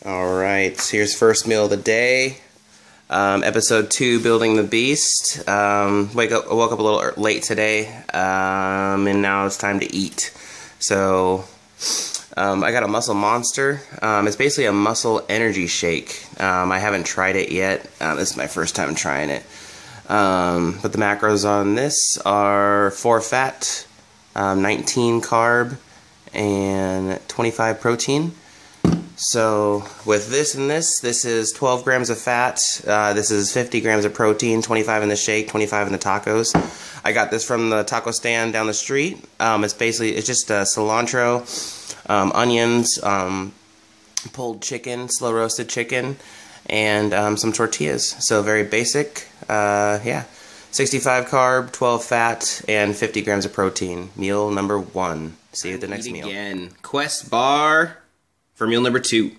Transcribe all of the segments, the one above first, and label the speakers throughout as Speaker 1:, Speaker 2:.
Speaker 1: Alright, here's first meal of the day. Episode 2, Building the Beast. I woke up a little late today, and now it's time to eat. So, I got a Muscle Monster. It's basically a muscle energy shake. I haven't tried it yet. This is my first time trying it. But the macros on this are 4 fat, 19 carb, and 25 protein. So with this and this is 12 grams of fat, this is 50 grams of protein, 25 in the shake, 25 in the tacos. I got this from the taco stand down the street. It's just cilantro, onions, pulled chicken, slow roasted chicken, and some tortillas. So very basic, yeah. 65 carb, 12 fat, and 50 grams of protein. Meal number 1. See you at the next meal. Again, Quest bar for meal number 2.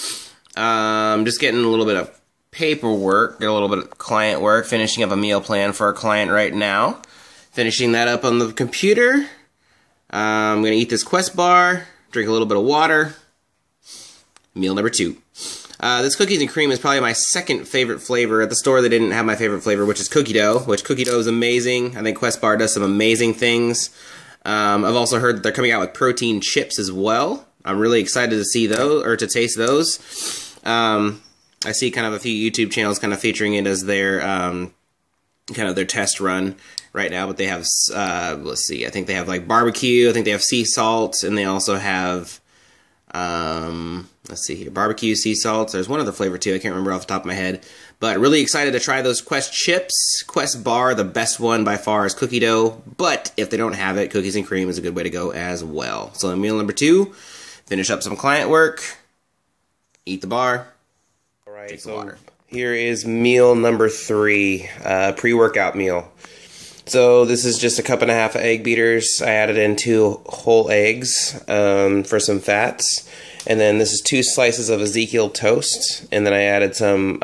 Speaker 1: Just getting a little bit of paperwork, get a little bit of client work, finishing up a meal plan for our client right now. Finishing that up on the computer. I'm going to eat this Quest bar, drink a little bit of water. Meal number 2. This cookies and cream is probably my second favorite flavor. At the store they didn't have my favorite flavor, which is cookie dough, which cookie dough is amazing. I think Quest bar does some amazing things. I've also heard that they're coming out with protein chips as well. I'm really excited to see those, or to taste those. I see kind of a few YouTube channels kind of featuring it as their kind of their test run right now. But they have, let's see, I think they have like barbecue. I think they have sea salt, and they also have, let's see here, barbecue, sea salt. There's one other flavor too. I can't remember off the top of my head. But really excited to try those Quest chips. Quest bar, the best one by far is cookie dough. But if they don't have it, cookies and cream is a good way to go as well. So in meal number 2, finish up some client work, eat the bar, take some water. Here is meal number 3, pre-workout meal. So this is just a 1.5 cups of egg beaters. I added in 2 whole eggs for some fats. And then this is 2 slices of Ezekiel toast. And then I added some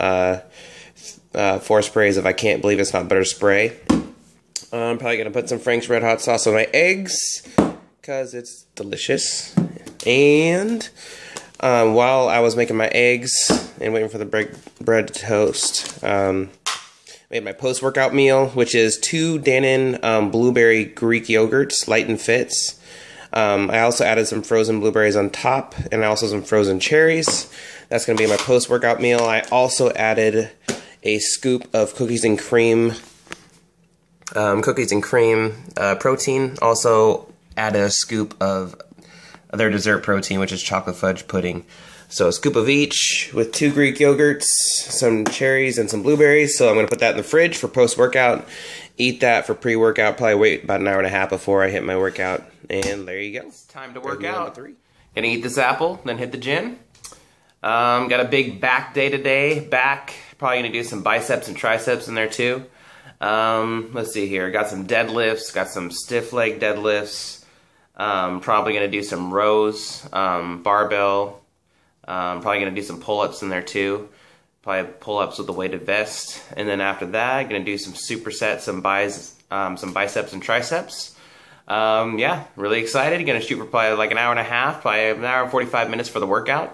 Speaker 1: 4 sprays of I Can't Believe It's Not Butter spray. I'm probably going to put some Frank's Red Hot sauce on my eggs because it's delicious. And while I was making my eggs and waiting for the bread to toast, made my post-workout meal, which is 2 Dannon blueberry Greek yogurts, light and fits. I also added some frozen blueberries on top, and also some frozen cherries. That's going to be my post-workout meal. I also added a scoop of cookies and cream protein. Also added a scoop of their dessert protein, which is chocolate fudge pudding. So a scoop of each with 2 Greek yogurts, some cherries, and some blueberries. So I'm going to put that in the fridge for post-workout. Eat that for pre-workout. Probably wait about an hour and a half before I hit my workout. And there you go. It's time to work out. Gonna eat this apple, then hit the gym. Got a big back day today. Back, probably gonna do some biceps and triceps in there too. Let's see here. Got some deadlifts, got some stiff leg deadlifts. Probably gonna do some rows, barbell. Probably gonna do some pull-ups in there too. Probably pull-ups with the weighted vest. And then after that, gonna do some supersets, some biceps and triceps. Yeah, really excited. Gonna shoot for probably like an hour and a half, probably an hour and 45 minutes for the workout.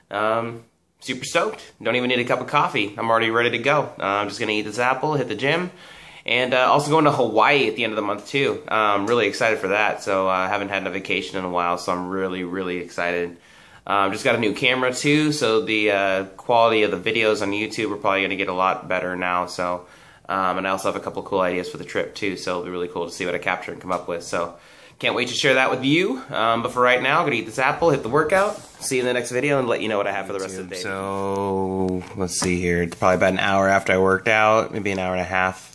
Speaker 1: Super stoked. Don't even need a cup of coffee. I'm already ready to go. I'm just gonna eat this apple, hit the gym, and also going to Hawaii at the end of the month too. Really excited for that. So I haven't had a vacation in a while, so I'm really excited. Just got a new camera too, so the quality of the videos on YouTube are probably gonna get a lot better now. So. And I also have a couple cool ideas for the trip too, so it'll be really cool to see what I capture and come up with. So can't wait to share that with you. But for right now, I'm gonna eat this apple, hit the workout, see you in the next video, and let you know what I have for the rest of the day. So let's see here, it's probably about an hour after I worked out, maybe an hour and a half.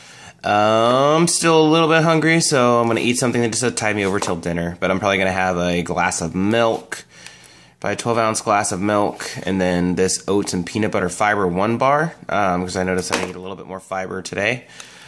Speaker 1: I'm still a little bit hungry, so I'm gonna eat something that just to tide me over till dinner. But I'm probably gonna have a glass of milk. By a 12-ounce glass of milk, and then this oats and peanut butter fiber 1 bar, because I noticed I need a little bit more fiber today.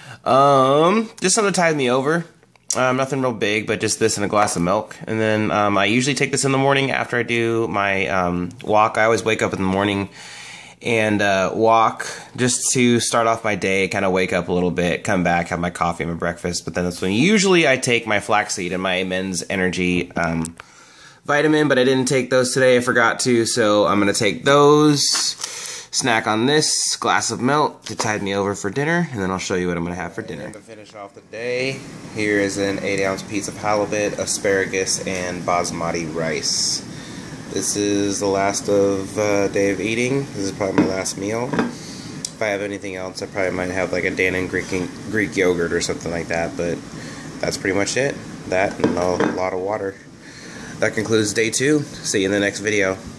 Speaker 1: Just something to tide me over. Nothing real big, but just this and a glass of milk. And then I usually take this in the morning after I do my walk. I always wake up in the morning and walk just to start off my day, kind of wake up a little bit, come back, have my coffee and my breakfast. But then that's when usually I take my flaxseed and my men's energy vitamin, but I didn't take those today. I forgot to, so I'm going to take those. Snack on this glass of milk to tide me over for dinner, and then I'll show you what I'm going to have for dinner. And to finish off the day, here is an 8-ounce piece of halibut, asparagus, and basmati rice. This is the last day of eating. This is probably my last meal. If I have anything else, I probably might have like a Dannon Greek yogurt or something like that, but that's pretty much it. That and a lot of water. That concludes day 2. See you in the next video.